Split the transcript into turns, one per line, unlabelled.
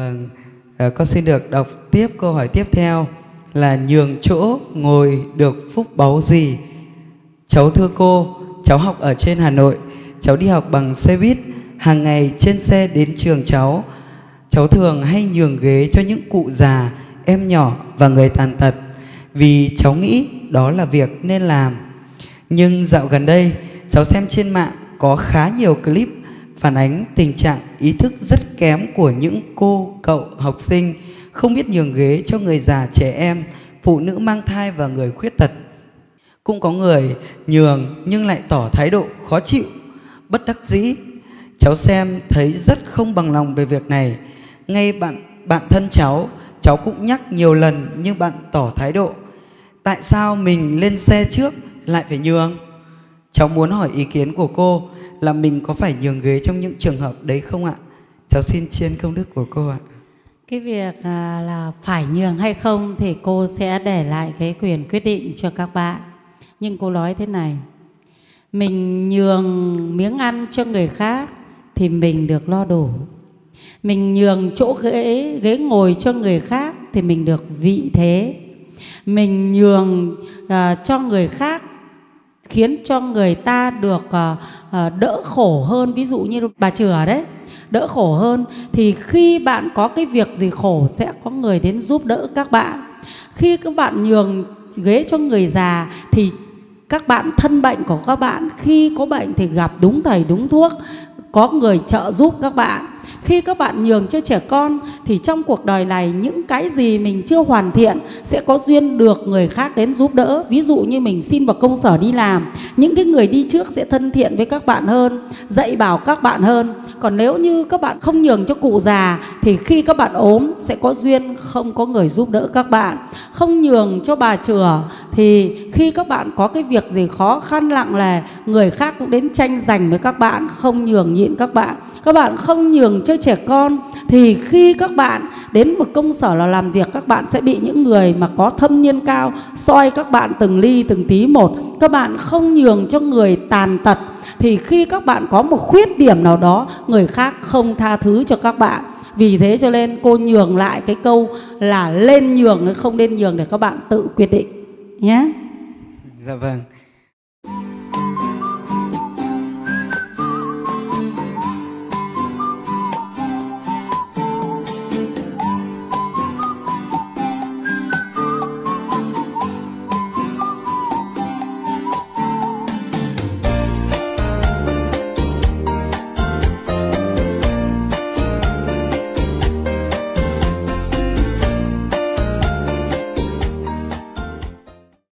Vâng, con xin được đọc tiếp câu hỏi tiếp theo là nhường chỗ ngồi được phúc báu gì? Cháu thưa cô, cháu học ở trên Hà Nội, cháu đi học bằng xe buýt, hàng ngày trên xe đến trường cháu thường hay nhường ghế cho những cụ già, em nhỏ và người tàn tật, vì cháu nghĩ đó là việc nên làm. Nhưng dạo gần đây, cháu xem trên mạng có khá nhiều clip phản ánh tình trạng ý thức rất kém của những cô, cậu, học sinh không biết nhường ghế cho người già, trẻ em, phụ nữ mang thai và người khuyết tật. Cũng có người nhường nhưng lại tỏ thái độ khó chịu, bất đắc dĩ. Cháu xem thấy rất không bằng lòng về việc này. Ngay bạn thân cháu cũng nhắc nhiều lần nhưng bạn tỏ thái độ tại sao mình lên xe trước lại phải nhường. Cháu muốn hỏi ý kiến của cô là mình có phải nhường ghế trong những trường hợp đấy không ạ? Cháu xin chiên công đức của cô ạ.
Cái việc là phải nhường hay không thì cô sẽ để lại cái quyền quyết định cho các bạn. Nhưng cô nói thế này, mình nhường miếng ăn cho người khác thì mình được lo đủ. Mình nhường chỗ ghế ngồi cho người khác thì mình được vị thế. Mình nhường cho người khác khiến cho người ta được đỡ khổ hơn. Ví dụ như bà Chửa đấy, đỡ khổ hơn. Thì khi bạn có cái việc gì khổ sẽ có người đến giúp đỡ các bạn. Khi các bạn nhường ghế cho người già thì các bạn thân bệnh của các bạn khi có bệnh thì gặp đúng thầy đúng thuốc, có người trợ giúp các bạn. Khi các bạn nhường cho trẻ con thì trong cuộc đời này những cái gì mình chưa hoàn thiện sẽ có duyên được người khác đến giúp đỡ. Ví dụ như mình xin vào công sở đi làm, những cái người đi trước sẽ thân thiện với các bạn hơn, dạy bảo các bạn hơn. Còn nếu như các bạn không nhường cho cụ già thì khi các bạn ốm sẽ có duyên không có người giúp đỡ các bạn. Không nhường cho bà Chửa thì khi các bạn có cái việc gì khó khăn nặng nề, người khác cũng đến tranh giành với các bạn, không nhường nhịn các bạn. Các bạn không nhường cho trẻ con thì khi các bạn đến một công sở là làm việc, các bạn sẽ bị những người mà có thâm niên cao soi các bạn từng ly từng tí một. Các bạn không nhường cho người tàn tật thì khi các bạn có một khuyết điểm nào đó, người khác không tha thứ cho các bạn. Vì thế cho nên cô nhường lại cái câu là lên nhường hay không nên nhường để các bạn tự quyết định nhé.
Dạ vâng.